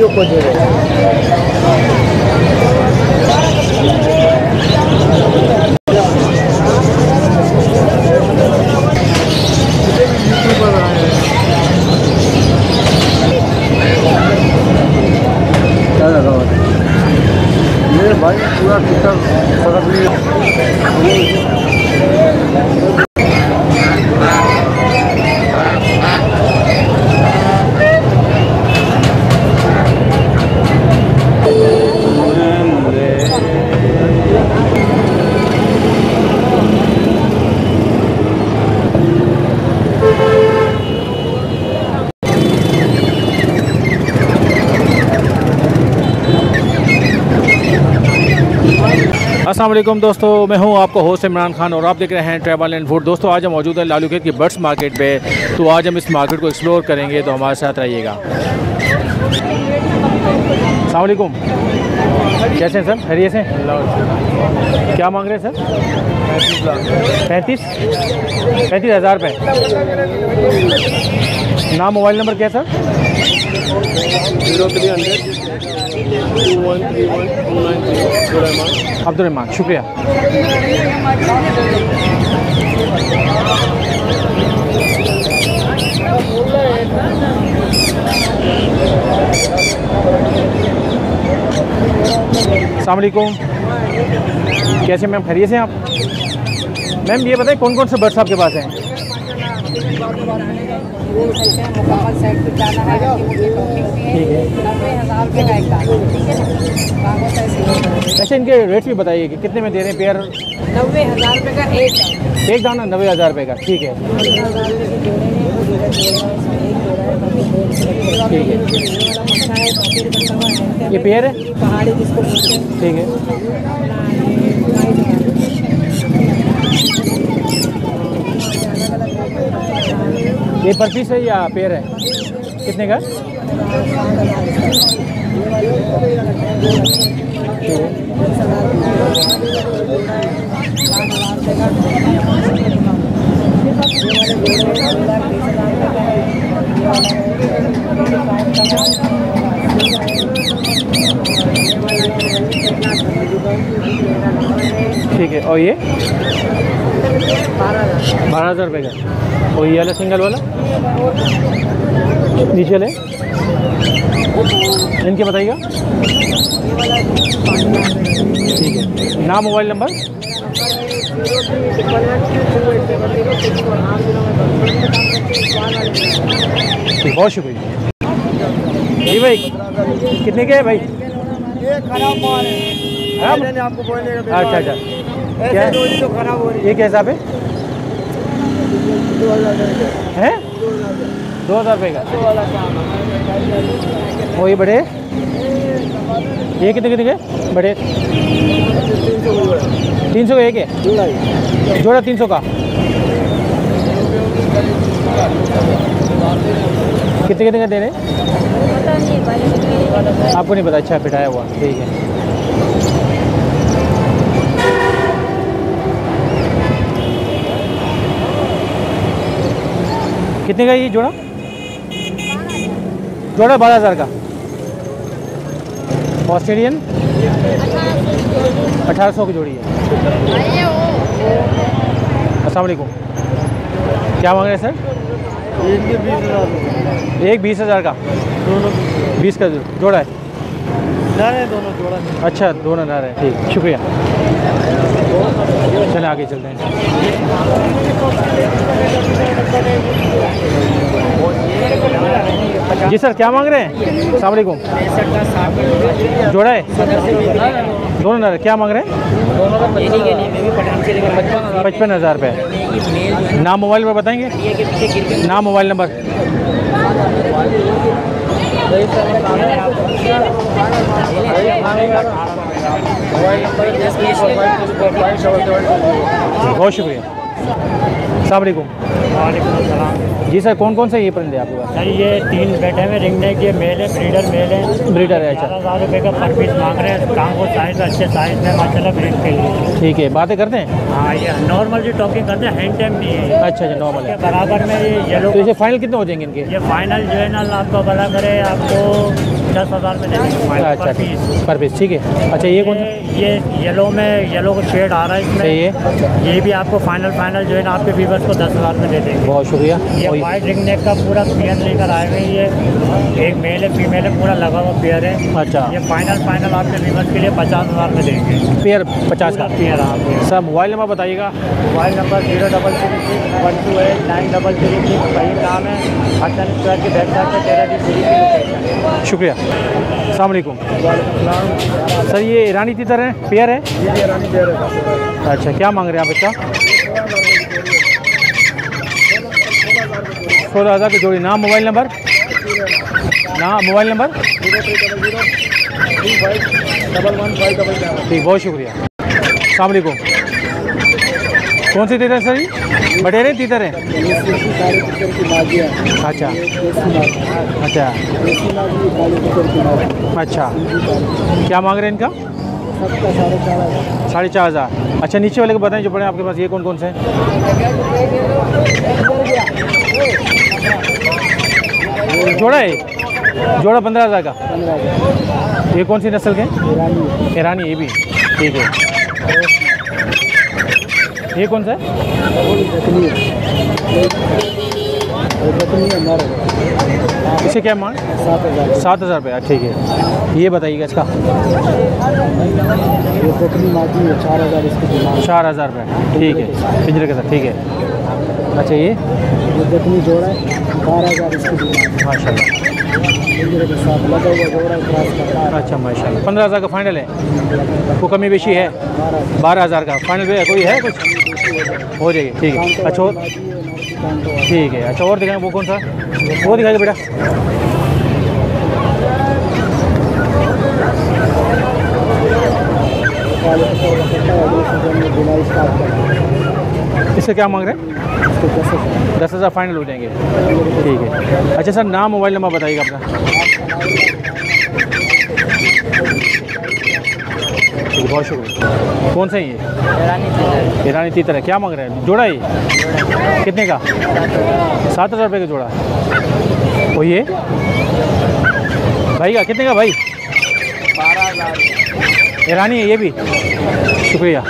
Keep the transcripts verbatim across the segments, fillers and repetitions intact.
को जो भाई पूरा टिकट सड़क नहीं अस्सलाम वालेकुम दोस्तों, मैं हूं आपका होस्ट इमरान खान और आप देख रहे हैं ट्रैवल एंड फूड। दोस्तों आज हम मौजूद है लालू खेत की बर्ड्स मार्केट पे, तो आज हम इस मार्केट को एक्सप्लोर करेंगे, तो हमारे साथ रहिएगा। अस्सलाम वालेकुम, कैसे हैं सर? खैरियत से? क्या मांग रहे हैं सर? पैंतीस पैंतीस हज़ार रुपये। नाम मोबाइल नंबर क्या है sir? Zero three hundred two one three one two nine zero. Abdulrahman, शुक्रिया। अस्सलाम वालेकुम, कैसे मैम? खैरियत से हैं आप? मैम ये बताएं कौन कौन से बर्ड्स आपके पास हैं? अच्छा, इनके रेट्स भी बताइए कि कितने में दे रहे हैं पेयर? नब्बे हज़ार रुपये का एक एक दाना नब्बे हज़ार रुपये का, ठीक है ठीक है। ये पेयर है, पहाड़ी जिसको ठीक है। ये पर पीस है या पेयर है? कितने का? ठीक है। और ये बारह हज़ार रुपये का। और ये वाला सिंगल वाला नीचे ले, इनके बताइएगा। ठीक है। नाम मोबाइल नंबर? बहुत शुक्रिया जी भाई। कितने के है भाई? ये खराब माल है, मैंने आपको बोलने का। अच्छा अच्छा, क्या है? तो खराब हो रही ये क्या हिसाब है? हैं? दो हज़ार रुपये का। वो ये बड़े, ये कितने कितने के बड़े? तीन सौ का एक है जोड़ा, तीन सौ का। कितने कितने का दे रहे? आपको नहीं पता? अच्छा, पिटाया हुआ, ठीक है। कितने का ये जोड़ा? जोड़ा बारह हज़ार का। ऑस्ट्रेलियन अठारह सौ की जोड़ी है। अस्सलाम वालेकुम, क्या मांग रहे हैं सर? एक बीस हज़ार एक बीस हज़ार का, दोनों बीस का जोड़ा है? नारे दोनों जोड़ा। अच्छा, दोनों नारे हैं, ठीक, शुक्रिया। चलें आगे चलते हैं। जी सर, क्या मांग रहे हैं? अस्सलाम वालेकुम, जोड़ा है? दोनों नारे क्या मांग रहे हैं? पचपन हज़ार रुपये। नाम मोबाइल नंबर बताएंगे? नाम मोबाइल नंबर? बहुत शुक्रिया। अस्सलाम वालेकुम। वालेकुम अस्सलाम। जी सर, कौन कौन से ये परिंदे आपके पास? सर ये तीन बैठे हुए रिंग नेक, ये मेल है, ब्रीडर मेल है। ब्रीडर है, अच्छा। चार हज़ार रुपये का पर पीस मांग रहे हैं। काम को साइज अच्छे साइज में माशाल्लाह ब्रीड के लिए। ठीक है, बातें करते हैं? हाँ, ये नॉर्मल जो टॉकिंग करते हैं, हैंड टाइम नहीं है। अच्छा अच्छा, नॉर्मल है। बराबर में ये येलो। तो इसे फाइनल कितने हो जाएंगे इनके? ये फाइनल जो है ना, आपको बता करे आपको दस हज़ार में दे देंगे फाइनल अच्छा पर पीस। पर पीस, ठीक है। अच्छा ये कौन सा? ये येलो में येलो का शेड आ रहा है इसमें, ये ये भी आपको फाइनल फाइनल जो है ना आपके व्यूवर्स को दस हज़ार में दे देंगे। बहुत शुक्रिया। ये और वाइट रिंग नेक का पूरा पेयर लेकर आए हुए हैं, ये एक मेल है फीमेल है, पूरा लगा हुआ पेयर है। अच्छा ये फाइनल फाइनल आपके व्यूवर्स के लिए पचास हज़ार में देंगे। पेयर पचास का पेयर आप सर। मोबाइल नंबर बताइएगा। Mobile number zero double three six one two eight nine double three six. सही नाम है हसन स्क्वायर की बैक साइड पे तेरह डी थ्री की लोकेशन। शुक्रिया। अस्सलाम वालेकुम सर। ये ईरानी तीतर है, पेयर है? ये ईरानी पेयर है। अच्छा क्या मांग रहे हैं आप बच्चा? सोलह हज़ार की जोड़ी। नाम मोबाइल नंबर? नाम mobile number? Zero three double zero three five double one five double seven. ठीक, बहुत शुक्रिया। अस्सलाम वालेकुम। कौन सी तीतर है सर? ये बटेरे तीतर है? सारी पिक्चर की माजिया अच्छा अच्छा अच्छा अच्छा। क्या मांग रहे हैं इनका? सबका साढ़े चार हज़ार। साढ़े चार हज़ार। अच्छा नीचे वाले को बताएं जो पड़े आपके पास, ये कौन कौन से हैं? जोड़ा है? जोड़ा पंद्रह हज़ार का। ये कौन सी नस्ल के? ईरानी ईरानी, ये भी ठीक है। ये कौन सा है? इसे क्या मांग? सात हज़ार। सात हज़ार रुपये। ठीक है। ये बताइएगा इसका? ये दक्षिणी माजी है, चार हज़ार इसकी डिमांड। चार हज़ार रुपये, ठीक है, पिंजरे के साथ, ठीक है। अच्छा ये ये दक्षिणी जोड़ा है, बारह हज़ार इसकी डिमांड। माशाल्लाह, पिंजरे के साथ लगा हुआ जोड़ा है, क्रॉस करता है। अच्छा माशाल्लाह। पंद्रह हज़ार का फाइनल है? वो कमी बेशी है? बारह बारह हज़ार का फाइनल पे कोई है कुछ? हो जाएगी, ठीक है। अच्छा और- ठीक है। अच्छा और दिखाएँ, वो कौन सा? वो दिखाएगा बेटा। इससे क्या मांग रहे हैं? दस हज़ार फाइनल हो जाएंगे, ठीक है। अच्छा सर, नाम मोबाइल नंबर बताइएगा अपना। ठीक है, बहुत शुक्रिया। कौन सा है ये? ईरानी ईरानी तीतर है। क्या मांग रहे हैं? जोड़ा है? कितने का? सात हज़ार रुपये का जोड़ा। वो ये भाई का कितने का भाई? बारह हज़ार। ईरानी है ये भी। शुक्रिया।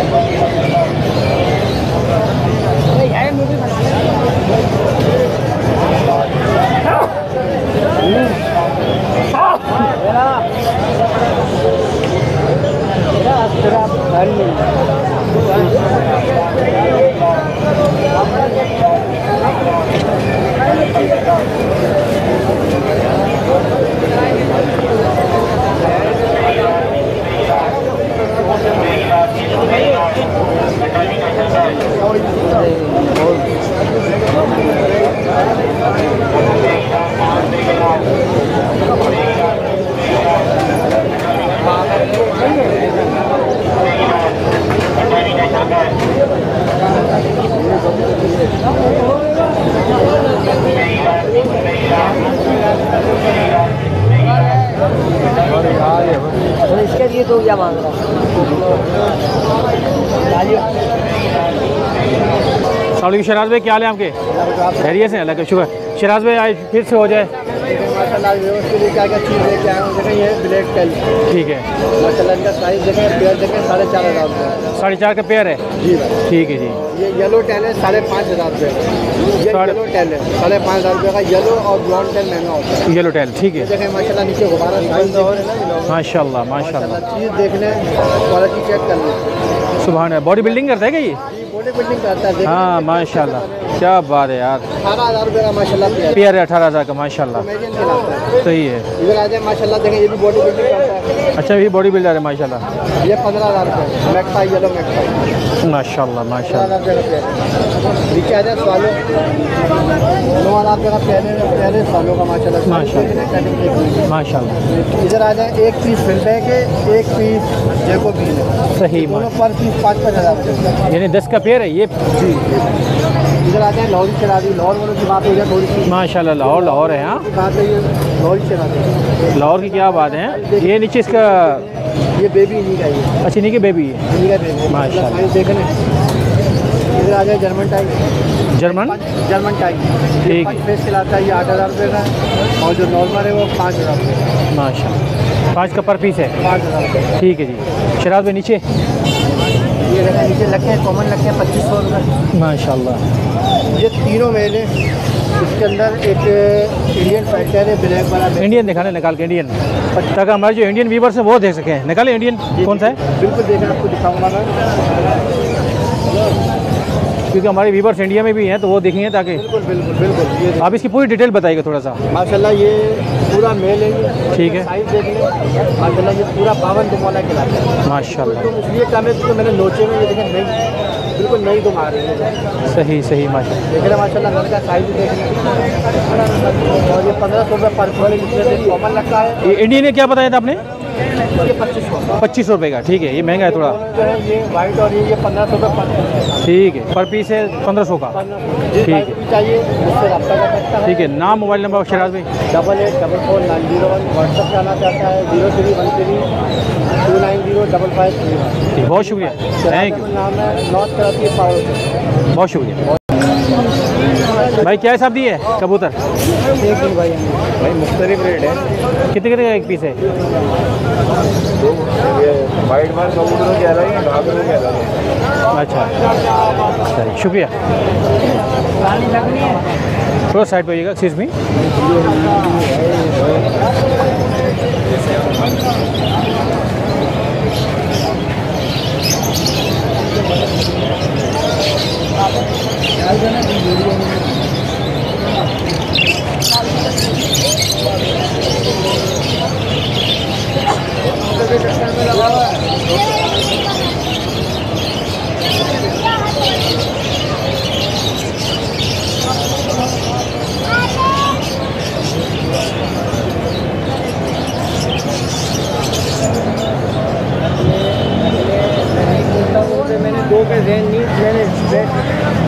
तो इसके लिए तो क्या मांग रहा सलाम शराज भाई, क्या हाल है आपके? खैरियत से? अल्लाह का शुक्र। शराज भाई आज फिर से हो जाए। माशाल्लाह के लिए क्या क्या चीज़ लेके आए हैं देखें। ये ब्लैक टेल ठीक है। माशाल्लाह इनका साइज़ देखें, पेयर देखें, साढ़े चार हज़ार रुपये। साढ़े चार का पेयर है? जी भाई। ठीक है जी। ये येलो टेल है, साढ़े पाँच हज़ार रुपये। ये साढ़े- येलो टेल है, साढ़े पाँच हज़ार रुपये का। येलो और ब्राउन टेल महंगा होता है। येलो टेल, ठीक है। देखें माशाल्लाह नीचे गुब्बारा साइज़ माशाल्लाह माशाल्लाह। चीज़ देख लें, क्वालिटी चेक कर लें। सुभान है। बॉडी बिल्डिंग करता है क्या ये? बॉडी बिल्डिंग करता है। हाँ माशाल्लाह, क्या बात है यार। अठारह हज़ार रुपये का माशाल्लाह पेयर पेयर है अठारह हज़ार का, माशाल्लाह अमेरिकन खिलाता है। सही है। इधर आ जाए माशाल्लाह देखें, ये भी बॉडी बिल्डिंग करता है। अच्छा ये बॉडी बिल्डर है माशाल्लाह। ये पंद्रह हज़ार रुपये मैकपाई, येलो मैकपाई, माशाल्लाह माशाल्लाह। पंद्रह हज़ार रुपये का पेयर। नीचे आ जाए सालों, नौ हज़ार रुपये का पहले पहले सालों का माशाल्लाह माशाल्लाह। माशाल्लाह इधर आ जाए, एक पीस फिलबैक है, एक पीस जैकोबीन है, सही। दोनों पर पीस पाँच पाँच हज़ार रुपये। यानी दस का पेयर है ये? जी। इधर आ जाए, लाहौरी चला दी, लाहौर वालों की बात हो जाए थोड़ी सी माशाल्लाह। लाहौर लाहौर है। हाँ बात है, ये लाहौरी चला दी। लाहौर की क्या बात है। ये नीचे इसका ये बेबी इन्हीं का ही है, अच्छी नहीं की बेबी है? इन्हीं का बेबी माशाल्लाह। साइज देखने। इधर आ जाए, German type, German, German type ठीक है। फेस खिलाता है, ये आठ हज़ार रुपये का है, और जो नॉर्मल है वो पाँच हज़ार रुपये। माशाल्लाह। पाँच का पर पीस है। पाँच हज़ार ठीक है जी। शराब में नीचे ये देखा नीचे लगे हैं, कॉमन लगे हैं पच्चीस सौ रुपये। माशाल्लाह। ये तीनों मेल हैं। इसके अंदर एक इंडियन फाइटर है ब्लैक वाला। इंडियन दिखाने निकाल के इंडियन, ताकि हमारे जो इंडियन व्यूवर्स हैं वो देख सकें। निकाले इंडियन कौन सा है? बिल्कुल देखें, आपको दिखाऊंगा मैं। क्योंकि हमारे व्यूवर्स इंडिया में भी हैं तो वो देखेंगे ताकि। बिल्कुल बिल्कुल बिल्कुल। ये आप इसकी पूरी डिटेल बताइएगा थोड़ा सा। माशाल्लाह ये पूरा मेल है ये। ठीक है। साइज देख लें माशाल्लाह, ये पूरा बावन दुमाना खिलाता है माशाल्लाह। तो इसलिए कम है क्योंकि मैंने नोचे में ये देखें नहीं, बिल्कुल नई दुम आ रही है। सही सही माशाल्लाह। देख रहे माशाल्लाह, घर का साइज भी देख लें। और ये पंद्रह सौ रुपये पर खोले जिसमें कॉमन लगता है। ये इंडियन में क्या बताया था आपने? ये पच्चीस सौ पच्चीस सौ रुपये का। ठीक है, ये महंगा है थोड़ा। जो है ये वाइट और ये ये पंद्रह सौ रुपये पर। ठीक है, पर पीस है पंद्रह सौ का। जिस ठीक टाइप है। की चाहिए उससे रब्ता कर सकता है। ठीक है। नाम मोबाइल नंबर शराज भाई? Double eight double four nine zero one. WhatsApp से आना चाहता है zero three one three two nine zero double five three one. ठीक, बहुत शुक्रिया, थैंक यू। नाम है नॉर्थ तरफ की पावर। बहुत शुक्रिया भाई। क्या हिसाब दिए है कबूतर? एक दिन भाई भाई मुख्तलिफ रेट है। कितने कितने का एक पीस है? ये वाइट बार कबूतरों के अलग है, घाघरों के अलग है। अच्छा चलिए, शुक्रिया। थोड़ा साइड पे आइएगा, एक्सक्यूज मी। मैंने दो के रेंज नहीं मैंने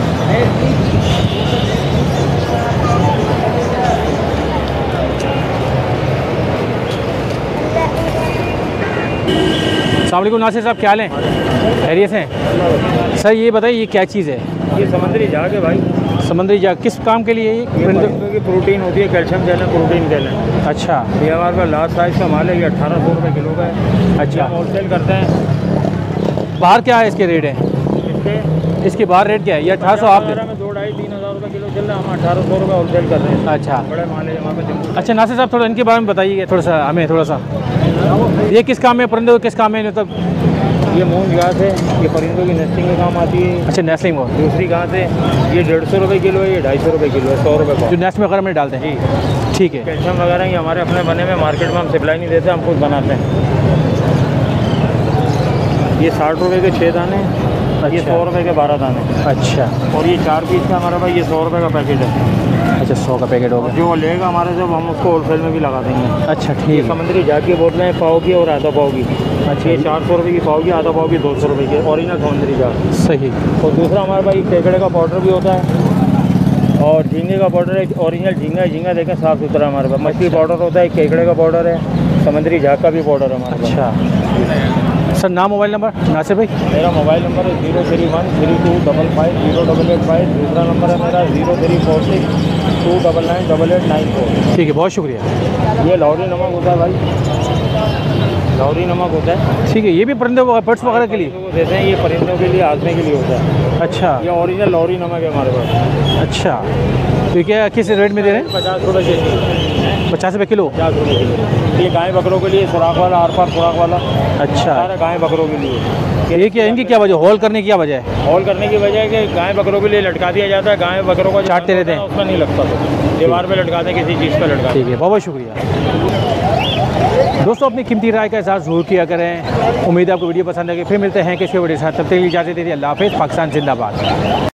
अस्सलाम वालेकुम नासिर साहब, क्या हाल हैं? खैरियत हैं? सर ये बताइए ये क्या चीज़ है? ये समुद्री जहाज है भाई। समुद्री जहाज किस काम के लिए ये? ये परिंदों की प्रोटीन होती है, कैल्शियम कहते हैं, प्रोटीन कहते हैं। अच्छा ये हमारे पास लार्ज साइज़ का माल है, ये अट्ठारह सौ रुपये किलो का है। अच्छा। हम होलसेल करते हैं। बाहर क्या है इसके रेट है? इसके इसके बाहर रेट क्या है? ये अठारह सौ आप दे- में दो ढाई तीन हज़ार रुपये किलो चल रहा है, हम अठारह सौ रुपये होलसेल कर रहे हैं। अच्छा बड़े माल है हमारे पास जम्मू। अच्छा नासिर साहब, थोड़ा इनके बारे में बताइए थोड़ा सा हमें थोड़ा सा। ये किस काम में, परिंदों किस काम में मतलब? ये मूंग घास है, ये परिंदों की नेस्टिंग में काम आती है। अच्छा नेस्लिंग वो दूसरी घास है, ये डेढ़ सौ रुपये किलो है, ये ढाई सौ रुपये किलो है, सौ रुपये जो पाव। नेस्ट में वगैरह में डालते हैं? ठीक है। कैल्शियम वगैरह ये हमारे अपने बने में, मार्केट में हम सप्लाई नहीं देते, हम खुद बनाते हैं। ये साठ रुपये के छः दाने, ये अच्छा। सौ रुपये के बारह दाने, अच्छा और ये चार पीस का हमारा भाई ये सौ रुपये का पैकेट है। अच्छा, सौ का पैकेट होगा। जो वो लेगा हमारे से हम उसको होलसेल में भी लगा देंगे। अच्छा ये ठीक है। समुद्री जहाज की बोतलें हैं, पाव की और आधा पाव की। अच्छा, ये चार सौ रुपये की पाव की, आधा पाव की दो सौ रुपये की, ओरिजिनल समुद्री जहाज। सही। और दूसरा हमारे भाई केकड़े का पाउडर भी होता है, और झींगे का पाउडर है, ओरिजिनल झींगा है, झींगा देखें साफ़ सुथरा हमारे पास। मछली पाउडर होता है, केकड़े का पाउडर है, समुद्री झाग का भी पाउडर है हमारे पास। अच्छा सर, नाम मोबाइल नंबर नासिर भाई? मेरा मोबाइल नंबर है zero three one three two double five zero double eight five. दूसरा नंबर है मेरा zero three four six two double nine double eight nine four. ठीक है, बहुत शुक्रिया। ये लाहौरी नमक होता है भाई, लाहौरी नमक होता है। ठीक है, ये भी परिंदों बर्ड्स वगैरह के लिए परिंदों को देते हैं, ये परिंदों के लिए आजमे के लिए होता है। अच्छा ये ओरिजिनल लाहौरी नमक है हमारे पास। अच्छा, तो ये क्या किस रेट में दे रहे हैं? पचास रुपये के जी, पचास रुपये किलो। पचास रुपये किलो। ये गाय बकरों के लिए सुराख वाला, आर पार सुराख वाला, अच्छा, सारा गाय बकरों के लिए। ये क्या, इनकी क्या वजह, होल करने की क्या वजह है? हॉल करने की वजह है कि गाय बकरों के लिए लटका दिया जाता है, गाय बकरों को जो चाटते रहते हैं। उसमें नहीं लगता, तो दीवार पे लटकाते हैं, किसी चीज़ पे लटकाते ठीक है, बहुत बहुत शुक्रिया दोस्तों। अपनी कीमती राय का इज़हार ज़रूर किया करें। उम्मीद है आपको वीडियो पसंद आएगी। फिर मिलते हैं किसी वीडियो के साथ, तब तक के लिए इजाज़त दीजिए। अल्लाह हाफ़िज़। पाकिस्तान जिंदाबाद।